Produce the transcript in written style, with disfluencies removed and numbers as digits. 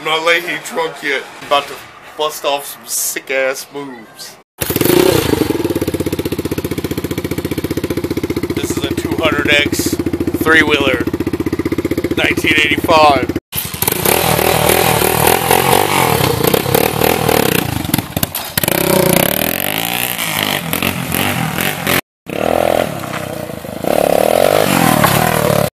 not laying drunk yet. I'm about to bust off some sick ass moves. This is a 200X 3-wheeler, 1985.